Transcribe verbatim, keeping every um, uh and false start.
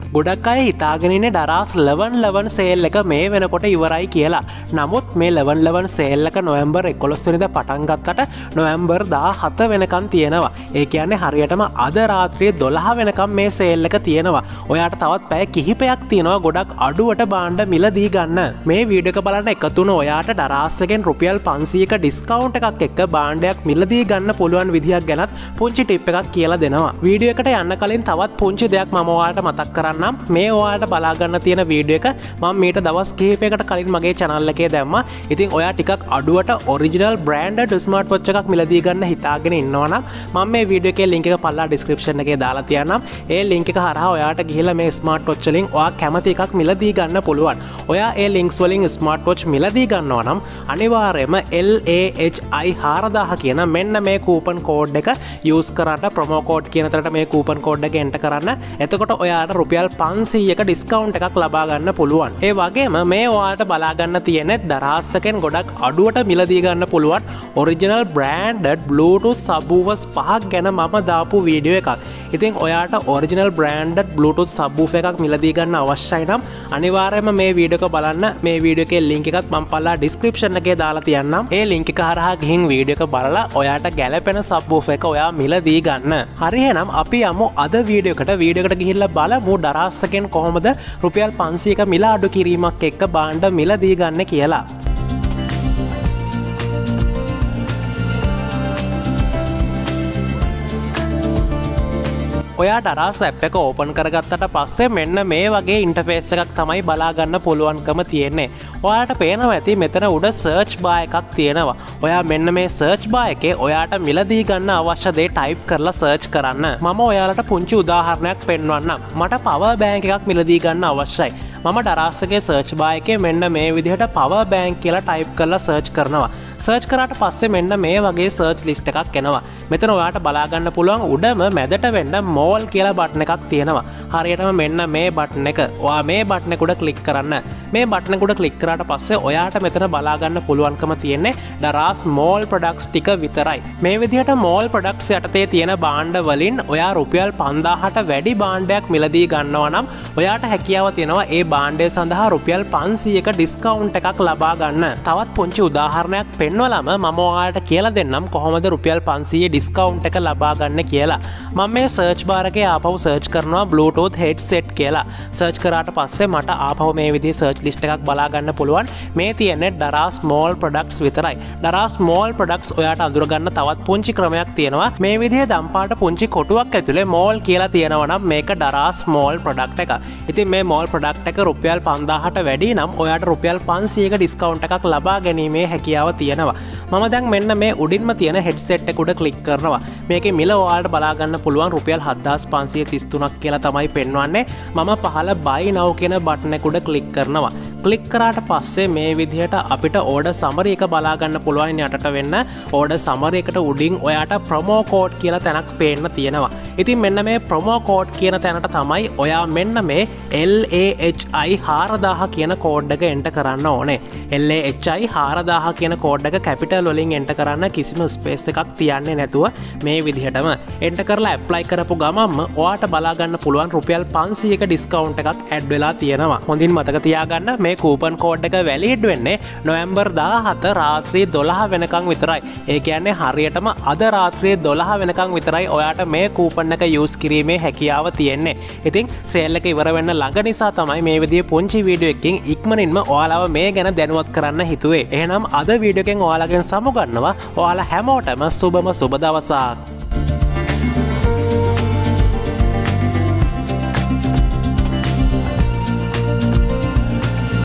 ගොඩක් අය හිතාගෙන ඉන්නේ ඩරාස් eleven eleven සේල් එක මේ වෙනකොට ඉවරයි කියලා. නමුත් මේ eleven eleven සේල් එක නොවැම්බර් එකොළොස් වෙනිදා පටන් ගත්තට නොවැම්බර් දාහත වෙනකන් තියෙනවා. ඒ කියන්නේ හරියටම අද රාත්‍රියේ දොළහ වෙනකන් මේ සේල් එක තියෙනවා. ඔයාට තවත් පැය කිහිපයක් තියෙනවා ගොඩක් අඩුවට භාණ්ඩ මිලදී ගන්න. මේ වීඩියෝ එක බලන්න එකතු වුණ ඔයාට ඩරාස් එකෙන් රුපියල් පන්සීයක ඩිස්කවුන්ට් එකක් එක්ක භාණ්ඩයක් මිලදී ගන්න පුළුවන් විදිහක් ගැනත් පුංචි ටිප් එකක් කියලා දෙනවා. වීඩියෝ එකට යන්න කලින් තවත් පුංචි දෙයක් මම ඔයාලට මතක් කරන්නම්. මේ ඔයාලට බලා ගන්න තියෙන වීඩියෝ එක මම මීට දවස් කිහිපයකට කලින් මගේ channel එකේ දැම්මා. ඉතින් ඔයා ටිකක් අඩුවට ඔරිජිනල් branded ස්මාර්ට් වොච් එකක් මිලදී ගන්න හිතාගෙන ඉන්නවා නම් මම මේ වීඩියෝ එකේ link එක පල්ලා description එකේ දාලා තියන්නම්. ඒ link එක හරහා ඔයාට ගිහිල්ලා මේ ස්මාර්ට් වොච් වලින් ඔයා කැමති එකක් මිලදී ගන්න පුළුවන්. ඔයා ඒ links වලින් ස්මාර්ට් වොච් මිලදී ගන්නවා නම් අනිවාර්යයෙන්ම L A H I four thousand කියන මෙන්න මේ coupon code එක use කරන්න promo code කියන තරට මේ coupon code එක enter කරන්න. එතකොට ඔයාට රුපියල් පන්සීයක ඩිස්කවුන්ට් එකක් ලබා ගන්න පුළුවන්. ඒ වගේම මේ ඔයාලට බලා ගන්න තියෙන්නේ දරාස් එකෙන් ගොඩක් අඩුවට මිලදී ගන්න පුළුවන් ඔරිජිනල් branded Bluetooth subwoofers පහක් ගැන මම දාපු වීඩියෝ එකක්. ඉතින් ඔයාට ඔරිජිනල් branded Bluetooth subwoofer එකක් මිලදී ගන්න අවශ්‍යයි නම් අනිවාර්යයෙන්ම මේ වීඩියෝ එක බලන්න. මේ වීඩියෝ එකේ link එකත් මම පල්ලා description එකේ දාලා තියන්නම්. ඒ link එක හරහා ගිහින් වීඩියෝ එක බලලා ඔයාට ගැලපෙන subwoofer එක ඔයා මිලදී ගන්න. හරි එහෙනම් අපි යමු අද වීඩියෝ එකට. වීඩියෝ එකට ගිහිල්ලා බලමු දරාස් එකෙන් කොහොමද රුපියල් පන්සීයක මිල අඩු කිරීමක් එක්ක භාණ්ඩ මිලදී ගන්න කියලා. ඔයා ඩරාස් ඇප් එක ඕපන් කරගත්තට පස්සේ මෙන්න මේ වගේ ඉන්ටර්ෆේස් එකක් තමයි බලා ගන්න පුළුවන්කම තියෙන්නේ. ඔයාට පේනවා ඇති මෙතන උඩ සර්ච් බාර් එකක් තියෙනවා. ඔයා මෙන්න මේ සර්ච් බාර් එකේ ඔයාට මිලදී ගන්න අවශ්‍ය දේ ටයිප් කරලා සර්ච් කරන්න. මම ඔයාලට පුංචි උදාහරණයක් පෙන්වන්නම්. මට පවර් බෑන්ක් එකක් මිලදී ගන්න අවශ්‍යයි. මම ඩරාස් එකේ සර්ච් බාර් එකේ මෙන්න මේ විදිහට පවර් බෑන්ක් කියලා ටයිප් කරලා සර්ච් කරනවා. සර්ච් කරාට පස්සේ මෙන්න මේ වගේ සර්ච් ලිස්ට් එකක් එනවා. මෙතන ඔයාට බලා ගන්න පුළුවන් උඩම මැදට වෙන්න මෝල් කියලා බටන් එකක් තියෙනවා. හරියටම මෙන්න මේ බටන් එක. ඔයා මේ බටන් එක උඩ ක්ලික් කරන්න. මේ බටන් එක උඩ ක්ලික් කරාට පස්සේ ඔයාට මෙතන බලා ගන්න පුළුවන්කම තියෙන්නේ ඩරාස් මෝල් ප්‍රොඩක්ට්ස් ටික විතරයි. මේ විදිහට මෝල් ප්‍රොඩක්ට්ස් යටතේ තියෙන භාණ්ඩ වලින් ඔයා රුපියල් පන්දාහට වැඩි භාණ්ඩයක් මිලදී ගන්නවා නම් ඔයාට හැකියාව තියෙනවා ඒ භාණ්ඩය සඳහා රුපියල් පන්සීයක ඩිස්කවුන්ට් එකක් ලබා ගන්න. තවත් පුංචි උදාහරණයක් පෙන්වලම මම ඔයාලට කියලා දෙන්නම් කොහොමද රුපියල් පන්සීය ඩිස්කවුන්ට් එක ලබා ගන්න කියලා. මම මේ සර්ච් බාර් එකේ ආපහු සර්ච් කරනවා Bluetooth headset කියලා. සර්ච් කරාට පස්සේ මට ආපහු මේ විදිහේ සර්ච් ලිස්ට් එකක් බලා ගන්න පුළුවන්. මේ තියෙන්නේ ඩරාස් මෝල් ප්‍රොඩක්ට්ස් විතරයි. ඩරාස් මෝල් ප්‍රොඩක්ට්ස් ඔයාට අඳුර ගන්න තවත් පුංචි ක්‍රමයක් තියෙනවා. මේ විදිහේ දම්පාට පුංචි කොටුවක් ඇතුලේ මෝල් කියලා තියෙනවා නම් මේක ඩරාස් මෝල් ප්‍රොඩක්ට් එක. ඉතින් මේ මෝල් ප්‍රොඩක්ට් එක රුපියල් පන්දාහට වැඩි නම් ඔයාට රුපියල් පන්සීයක ඩිස්කවුන්ට් එකක් ලබා ගැනීමේ හැකියාව තියෙනවා. මම දැන් මෙන්න මේ උඩින්ම තියෙන හෙඩ්සෙට් එක උඩ ක්ලික් කරනවා. මේකේ මිල ඔයාලට බලා ගන්න පුළුවන් රුපියල් හත්දාස් පන්සීය තිස් තුනක් කියලා තමයි පෙන්වන්නේ. මම පහළ buy now කියන බටන් එක උඩ ක්ලික් කරනවා. ක්ලික් කරාට පස්සේ මේ විදිහට අපිට ඕඩර් සමරි එක බලා ගන්න පුළුවන් යටට වෙන්න. ඕඩර් සමරි එකට උඩින් ඔයාට ප්‍රොමෝ කෝඩ් කියලා තැනක් පේන්න තියෙනවා. ඉතින් මෙන්න මේ ප්‍රොමෝ කෝඩ් කියන තැනට තමයි ඔයා මෙන්න මේ L A H I four thousand කියන කෝඩ් එක එන්ටර් කරන්න ඕනේ. L A H I four thousand කියන කෝඩ් එක කැපිටල් වලින් එන්ටර් කරන්න කිසිම ස්පේස් එකක් තියන්නේ නැතුව මේ විදිහටම එන්ටර් කරලා ඇප්ලයි කරපු ගමන්ම ඔයාට බලා ගන්න පුළුවන් රුපියල් පන්සීයක ඩිස්කවුන්ට් එකක් ඇඩ් වෙලා තියෙනවා. හොඳින් මතක තියාගන්න මේ කූපන් කෝඩ් එක වැලිඩ් වෙන්නේ නොවැම්බර් දාහත රාත්‍රියේ දොළහ වෙනකන් විතරයි. ඒ කියන්නේ හරියටම අද රාත්‍රියේ දොළහ වෙනකන් විතරයි ඔයාට මේ කූපන් එක යූස් කිරීමේ හැකියාව තියෙන්නේ. ඉතින් සේල් එක ඉවර වෙන්න ළඟ නිසා තමයි මේ විදිහේ පුංචි වීඩියෝ එකකින් ඉක්මනින්ම ඔයාලව මේ ගැන දැනුවත් කරන්න හිතුවේ. එහෙනම් අද වීඩියෝ එකෙන් ඔයාලගෙන් සමුගන්නවා. ඔයාලා හැමෝටම සුබම සුබ දවසක්.